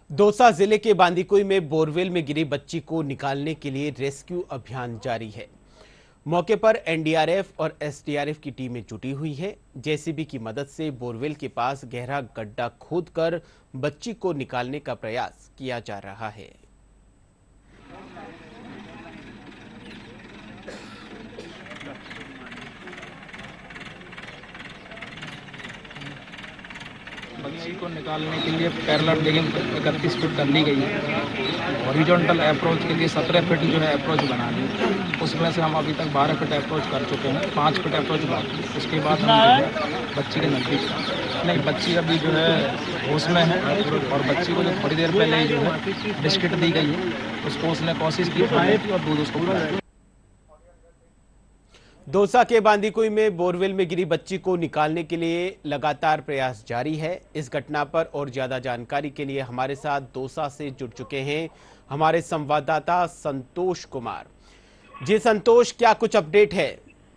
दौसा जिले के बांदीकुई में बोरवेल में गिरी बच्ची को निकालने के लिए रेस्क्यू अभियान जारी है। मौके पर एनडीआरएफ और एसडीआरएफ की टीमें जुटी हुई है। जेसीबी की मदद से बोरवेल के पास गहरा गड्ढा खोदकर बच्ची को निकालने का प्रयास किया जा रहा है। बच्ची को निकालने के लिए पैरेलल डिगिंग 31 फीट कर ली गई है। हॉरिजॉन्टल अप्रोच के लिए 17 फीट जो है अप्रोच बना ली। उसमें से हम अभी तक 12 फीट अप्रोच कर चुके हैं, 5 फीट अप्रोच बाकी। उसके बाद हम जो है बच्ची के नज़दीक नहीं, बच्ची अभी जो है होश में है और बच्ची को जो थोड़ी देर पहले ही जो है बिस्किट दी गई है, उसको उसने कोशिश की और दूध उसको पिलाया। दौसा के बांदीकुई में बोरवेल में गिरी बच्ची को निकालने के लिए लगातार प्रयास जारी है। इस घटना पर और ज्यादा जानकारी के लिए हमारे साथ दौसा से जुड़ चुके हैं हमारे संवाददाता संतोष कुमार। जी संतोष, क्या कुछ अपडेट है?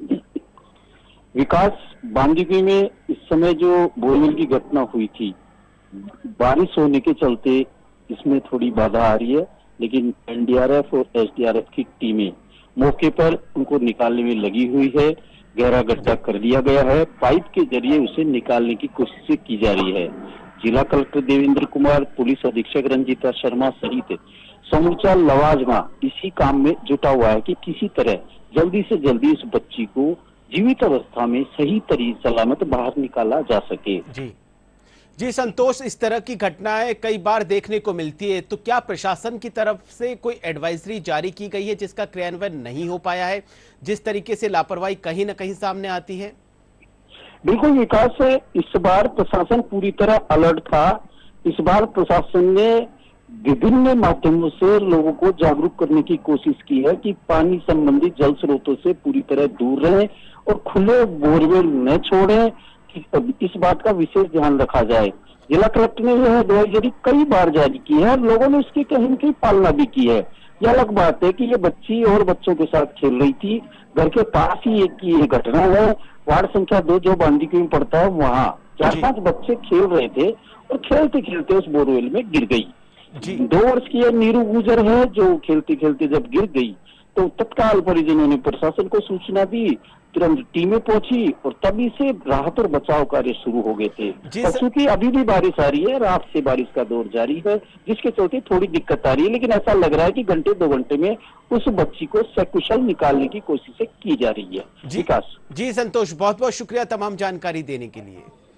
विकास, बांदीकुई में इस समय जो बोरवेल की घटना हुई थी, बारिश होने के चलते इसमें थोड़ी बाधा आ रही है, लेकिन एनडीआरएफ और एसडीआरएफ की टीमें मौके पर उनको निकालने में लगी हुई है। गहरा गड्ढा कर दिया गया है, पाइप के जरिए उसे निकालने की कोशिश की जा रही है। जिला कलेक्टर देवेंद्र कुमार, पुलिस अधीक्षक रंजीता शर्मा सहित समूचा लवाजमा इसी काम में जुटा हुआ है कि किसी तरह जल्दी से जल्दी उस बच्ची को जीवित अवस्था में सही तरीके सलामत बाहर निकाला जा सके। जी संतोष, इस तरह की घटनाएं कई बार देखने को मिलती है, तो क्या प्रशासन की तरफ से कोई एडवाइजरी जारी की गई है जिसका क्रियान्वयन नहीं हो पाया है, जिस तरीके से लापरवाही कहीं ना कहीं सामने आती है? बिल्कुल विकास, इस बार प्रशासन पूरी तरह अलर्ट था। इस बार प्रशासन ने विभिन्न माध्यमों से लोगों को जागरूक करने की कोशिश की है कि पानी संबंधी जल स्रोतों से पूरी तरह दूर रहें और खुले बोरवेल न छोड़ें। इस बात का विशेष ध्यान रखा जाए। जिला कलेक्टर ने यह एडवाइजरी कई बार जारी की है और लोगों ने इसकी कहीं न कहीं पालना भी की है। यह अलग बात है कि ये बच्ची और बच्चों के साथ खेल रही थी। घर के पास ही एक की ये घटना है। वार्ड संख्या 2 जो बांदीकुई में पड़ता है, वहाँ 4-5 बच्चे खेल रहे थे और खेलते खेलते उस बोरवेल में गिर गई। 2 वर्ष की यह नीरू गुजर है जो खेलते खेलते जब गिर गई तो तत्काल परिजनों ने प्रशासन को सूचना दी, तुरंत टीमें पहुंची और तभी से राहत और बचाव कार्य शुरू हो गए थे। क्योंकि अभी भी बारिश आ रही है, रात से बारिश का दौर जारी है, जिसके चलते थोड़ी दिक्कत आ रही है, लेकिन ऐसा लग रहा है कि घंटे 2 घंटे में उस बच्ची को सकुशल निकालने की कोशिशें की जा रही है। विकास जी संतोष, बहुत बहुत शुक्रिया तमाम जानकारी देने के लिए।